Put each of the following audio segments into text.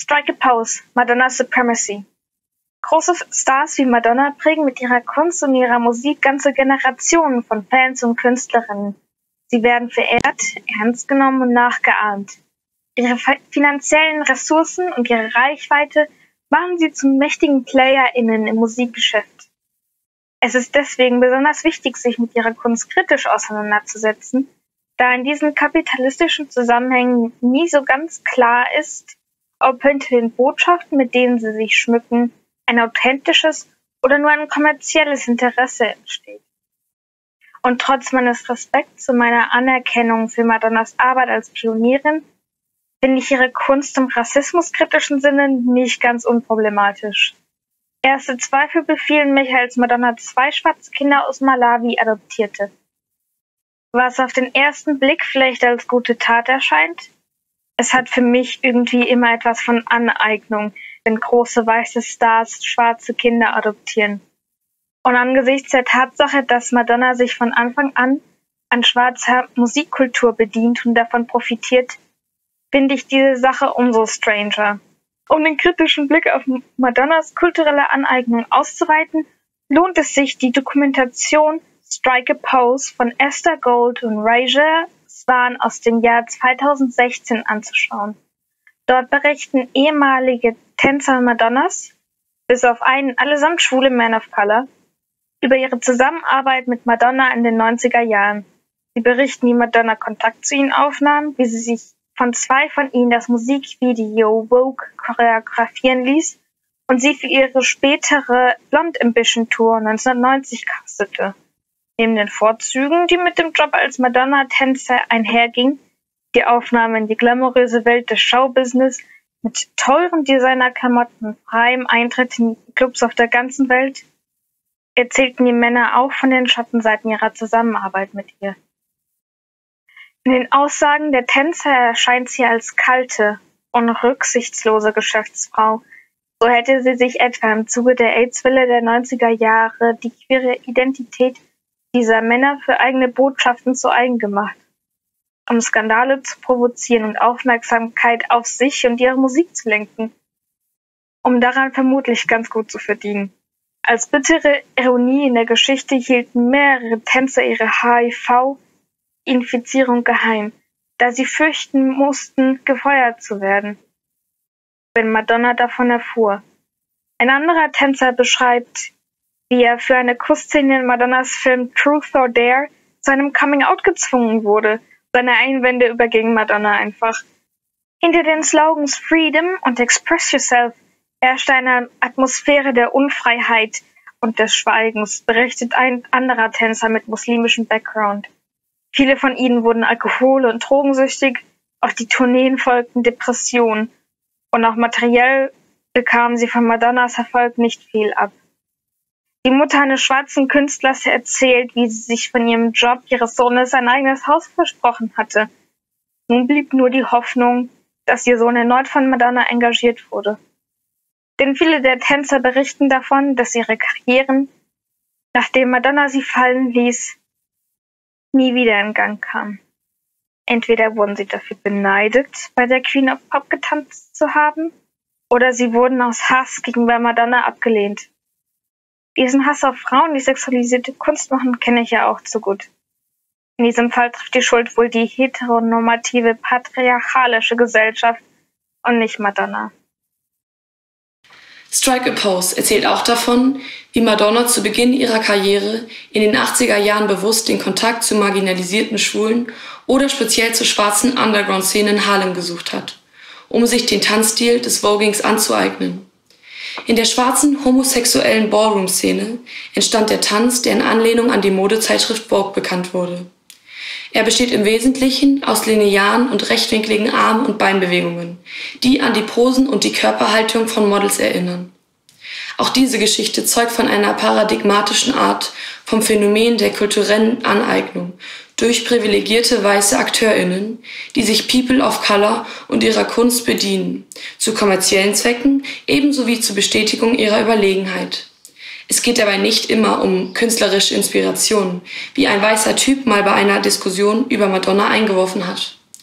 Strike a Pose, Madonna's Supremacy. Große Stars wie Madonna prägen mit ihrer Kunst und ihrer Musik ganze Generationen von Fans und Künstlerinnen. Sie werden verehrt, ernst genommen und nachgeahmt. Ihre finanziellen Ressourcen und ihre Reichweite machen sie zu mächtigen PlayerInnen im Musikgeschäft. Es ist deswegen besonders wichtig, sich mit ihrer Kunst kritisch auseinanderzusetzen, da in diesen kapitalistischen Zusammenhängen nie so ganz klar ist, ob hinter den Botschaften, mit denen sie sich schmücken, ein authentisches oder nur ein kommerzielles Interesse entsteht. Und trotz meines Respekts und meiner Anerkennung für Madonnas Arbeit als Pionierin finde ich ihre Kunst im rassismuskritischen Sinne nicht ganz unproblematisch. Erste Zweifel befielen mich, als Madonna 2 schwarze Kinder aus Malawi adoptierte. Was auf den ersten Blick vielleicht als gute Tat erscheint, es hat für mich irgendwie immer etwas von Aneignung, wenn große weiße Stars schwarze Kinder adoptieren. Und angesichts der Tatsache, dass Madonna sich von Anfang an schwarzer Musikkultur bedient und davon profitiert, finde ich diese Sache umso stranger. Um den kritischen Blick auf Madonnas kulturelle Aneignung auszuweiten, lohnt es sich, die Dokumentation Strike a Pose von Esther Gold und Raja Swan aus dem Jahr 2016 anzuschauen. Dort berichten ehemalige Tänzer Madonnas, bis auf einen allesamt schwule Man of Color, über ihre Zusammenarbeit mit Madonna in den 90er Jahren. Sie berichten, wie Madonna Kontakt zu ihnen aufnahm, wie sie sich von 2 von ihnen das Musikvideo Vogue choreografieren ließ und sie für ihre spätere Blonde Ambition Tour 1990 castete. Neben den Vorzügen, die mit dem Job als Madonna-Tänzer einherging, die Aufnahme in die glamouröse Welt des Showbusiness mit teuren Designerklamotten, freiem Eintritt in Clubs auf der ganzen Welt, erzählten die Männer auch von den Schattenseiten ihrer Zusammenarbeit mit ihr. In den Aussagen der Tänzer erscheint sie als kalte und rücksichtslose Geschäftsfrau. So hätte sie sich etwa im Zuge der AIDS-Welle der 90er Jahre die queere Identität dieser Männer für eigene Botschaften zu eigen gemacht, um Skandale zu provozieren und Aufmerksamkeit auf sich und ihre Musik zu lenken, um daran vermutlich ganz gut zu verdienen. Als bittere Ironie in der Geschichte hielten mehrere Tänzer ihre HIV-Infizierung geheim, da sie fürchten mussten, gefeuert zu werden, wenn Madonna davon erfuhr. Ein anderer Tänzer beschreibt, wie er für eine Kussszene in Madonnas Film Truth or Dare zu einem Coming-out gezwungen wurde. Seine Einwände übergingen Madonna einfach. Hinter den Slogans Freedom und Express Yourself herrschte eine Atmosphäre der Unfreiheit und des Schweigens, berichtet ein anderer Tänzer mit muslimischem Background. Viele von ihnen wurden alkohol- und drogensüchtig, auf die Tourneen folgten Depressionen und auch materiell bekamen sie von Madonnas Erfolg nicht viel ab. Die Mutter eines schwarzen Künstlers erzählt, wie sie sich von ihrem Job ihres Sohnes ein eigenes Haus versprochen hatte. Nun blieb nur die Hoffnung, dass ihr Sohn erneut von Madonna engagiert wurde. Denn viele der Tänzer berichten davon, dass ihre Karrieren, nachdem Madonna sie fallen ließ, nie wieder in Gang kamen. Entweder wurden sie dafür beneidet, bei der Queen of Pop getanzt zu haben, oder sie wurden aus Hass gegenüber Madonna abgelehnt. Diesen Hass auf Frauen, die sexualisierte Kunst machen, kenne ich ja auch zu gut. In diesem Fall trifft die Schuld wohl die heteronormative, patriarchalische Gesellschaft und nicht Madonna. Strike a Pose erzählt auch davon, wie Madonna zu Beginn ihrer Karriere in den 80er Jahren bewusst den Kontakt zu marginalisierten Schwulen oder speziell zur schwarzen Underground-Szene in Harlem gesucht hat, um sich den Tanzstil des Vogings anzueignen. In der schwarzen homosexuellen Ballroom-Szene entstand der Tanz, der in Anlehnung an die Modezeitschrift Vogue bekannt wurde. Er besteht im Wesentlichen aus linearen und rechtwinkligen Arm- und Beinbewegungen, die an die Posen und die Körperhaltung von Models erinnern. Auch diese Geschichte zeugt von einer paradigmatischen Art vom Phänomen der kulturellen Aneignung durch privilegierte weiße AkteurInnen, die sich People of Color und ihrer Kunst bedienen, zu kommerziellen Zwecken ebenso wie zur Bestätigung ihrer Überlegenheit. Es geht dabei nicht immer um künstlerische Inspiration, wie ein weißer Typ mal bei einer Diskussion über Madonna eingeworfen hat.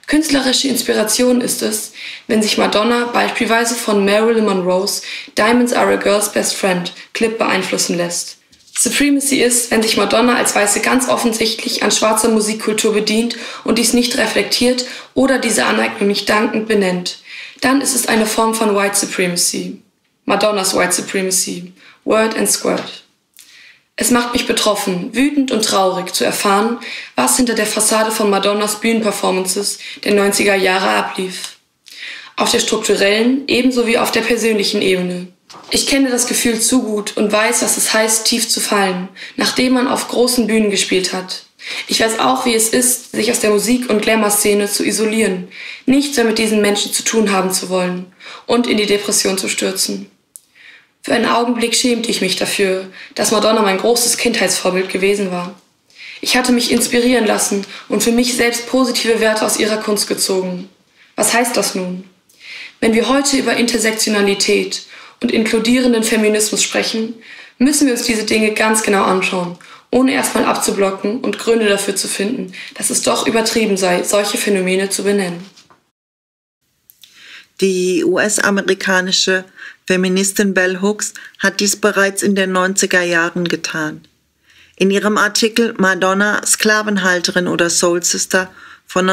Künstlerische Inspiration ist es, wenn sich Madonna beispielsweise von Marilyn Monroes Diamonds Are a Girl's Best Friend Clip beeinflussen lässt. Supremacy ist, wenn sich Madonna als Weiße ganz offensichtlich an schwarzer Musikkultur bedient und dies nicht reflektiert oder diese Aneignung nicht dankend benennt. Dann ist es eine Form von White Supremacy. Madonnas White Supremacy. Word and Squirt. Es macht mich betroffen, wütend und traurig zu erfahren, was hinter der Fassade von Madonnas Bühnenperformances der 90er Jahre ablief. Auf der strukturellen ebenso wie auf der persönlichen Ebene. Ich kenne das Gefühl zu gut und weiß, was es heißt, tief zu fallen, nachdem man auf großen Bühnen gespielt hat. Ich weiß auch, wie es ist, sich aus der Musik- und Glamour-Szene zu isolieren, nichts mehr mit diesen Menschen zu tun haben zu wollen und in die Depression zu stürzen. Für einen Augenblick schämte ich mich dafür, dass Madonna mein großes Kindheitsvorbild gewesen war. Ich hatte mich inspirieren lassen und für mich selbst positive Werte aus ihrer Kunst gezogen. Was heißt das nun? Wenn wir heute über Intersektionalität und inkludierenden Feminismus sprechen, müssen wir uns diese Dinge ganz genau anschauen, ohne erstmal abzublocken und Gründe dafür zu finden, dass es doch übertrieben sei, solche Phänomene zu benennen. Die US-amerikanische Feministin Bell Hooks hat dies bereits in den 90er Jahren getan. In ihrem Artikel Madonna, Sklavenhalterin oder Soul Sister von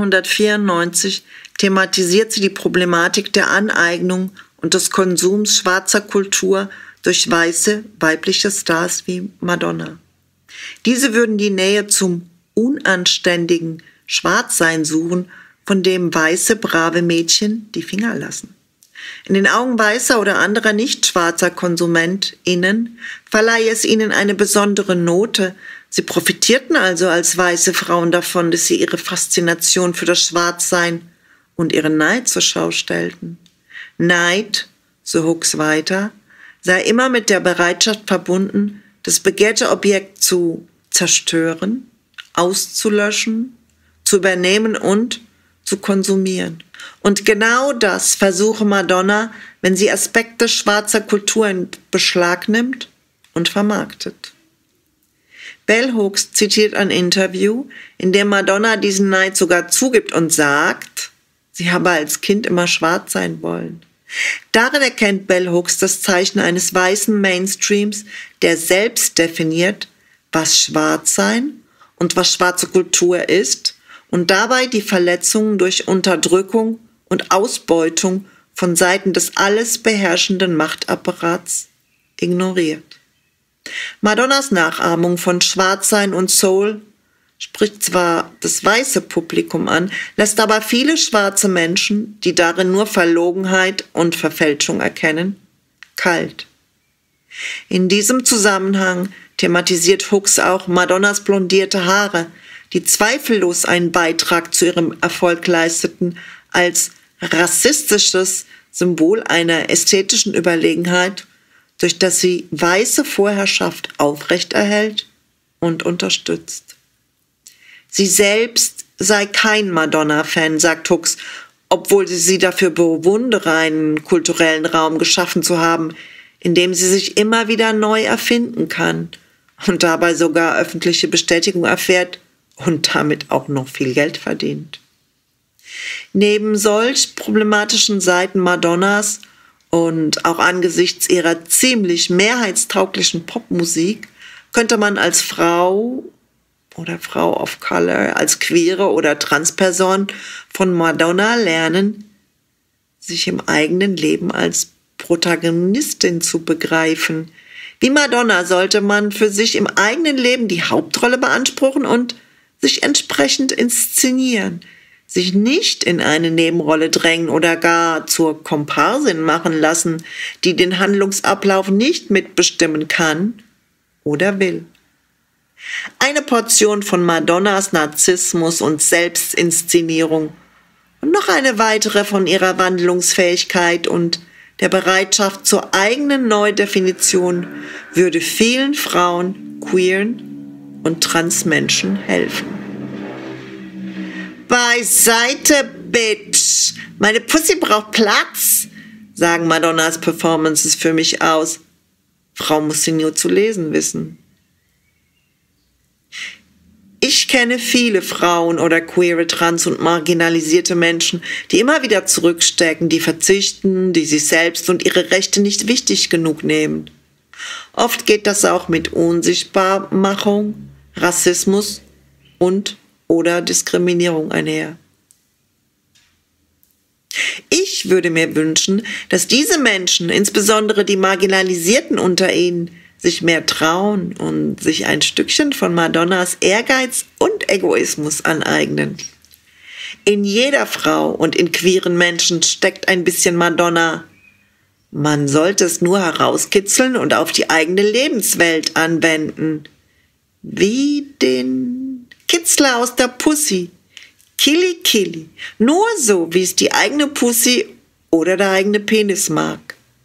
1994 thematisiert sie die Problematik der Aneignung und des Konsums schwarzer Kultur durch weiße, weibliche Stars wie Madonna. Diese würden die Nähe zum unanständigen Schwarzsein suchen, von dem weiße, brave Mädchen die Finger lassen. In den Augen weißer oder anderer nicht schwarzer KonsumentInnen verleihe es ihnen eine besondere Note. Sie profitierten also als weiße Frauen davon, dass sie ihre Faszination für das Schwarzsein und ihren Neid zur Schau stellten. Neid, so Hooks weiter, sei immer mit der Bereitschaft verbunden, das begehrte Objekt zu zerstören, auszulöschen, zu übernehmen und zu konsumieren. Und genau das versuche Madonna, wenn sie Aspekte schwarzer Kultur in Beschlag nimmt und vermarktet. Bell Hooks zitiert ein Interview, in dem Madonna diesen Neid sogar zugibt und sagt, sie habe als Kind immer schwarz sein wollen. Darin erkennt Bell Hooks das Zeichen eines weißen Mainstreams, der selbst definiert, was Schwarzsein und was schwarze Kultur ist und dabei die Verletzungen durch Unterdrückung und Ausbeutung von Seiten des alles beherrschenden Machtapparats ignoriert. Madonnas Nachahmung von Schwarzsein und Soul spricht zwar das weiße Publikum an, lässt aber viele schwarze Menschen, die darin nur Verlogenheit und Verfälschung erkennen, kalt. In diesem Zusammenhang thematisiert Hooks auch Madonnas blondierte Haare, die zweifellos einen Beitrag zu ihrem Erfolg leisteten, als rassistisches Symbol einer ästhetischen Überlegenheit, durch das sie weiße Vorherrschaft aufrechterhält und unterstützt. Sie selbst sei kein Madonna-Fan, sagt Hooks, obwohl sie dafür bewundere, einen kulturellen Raum geschaffen zu haben, in dem sie sich immer wieder neu erfinden kann und dabei sogar öffentliche Bestätigung erfährt und damit auch noch viel Geld verdient. Neben solch problematischen Seiten Madonnas und auch angesichts ihrer ziemlich mehrheitstauglichen Popmusik könnte man als Frau oder Frau of Color, als queere oder Transperson von Madonna lernen, sich im eigenen Leben als Protagonistin zu begreifen. Wie Madonna sollte man für sich im eigenen Leben die Hauptrolle beanspruchen und sich entsprechend inszenieren, sich nicht in eine Nebenrolle drängen oder gar zur Komparsin machen lassen, die den Handlungsablauf nicht mitbestimmen kann oder will. Eine Portion von Madonnas Narzissmus und Selbstinszenierung und noch eine weitere von ihrer Wandlungsfähigkeit und der Bereitschaft zur eigenen Neudefinition würde vielen Frauen, queeren und Transmenschen helfen. Beiseite, Bitch! Meine Pussy braucht Platz, sagen Madonnas Performances für mich aus. Frau muss sie nur zu lesen wissen. Ich Ich kenne viele Frauen oder queere, trans und marginalisierte Menschen, die immer wieder zurückstecken, die verzichten, die sich selbst und ihre Rechte nicht wichtig genug nehmen. Oft geht das auch mit Unsichtbarmachung, Rassismus und/oder Diskriminierung einher. Ich würde mir wünschen, dass diese Menschen, insbesondere die Marginalisierten unter ihnen, sich mehr trauen und sich ein Stückchen von Madonnas Ehrgeiz und Egoismus aneignen. In jeder Frau und in queeren Menschen steckt ein bisschen Madonna. Man sollte es nur herauskitzeln und auf die eigene Lebenswelt anwenden. Wie den Kitzler aus der Pussy. Killy Killy. Nur so, wie es die eigene Pussy oder der eigene Penis mag.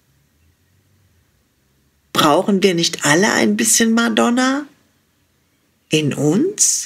Brauchen wir nicht alle ein bisschen Madonna? In uns?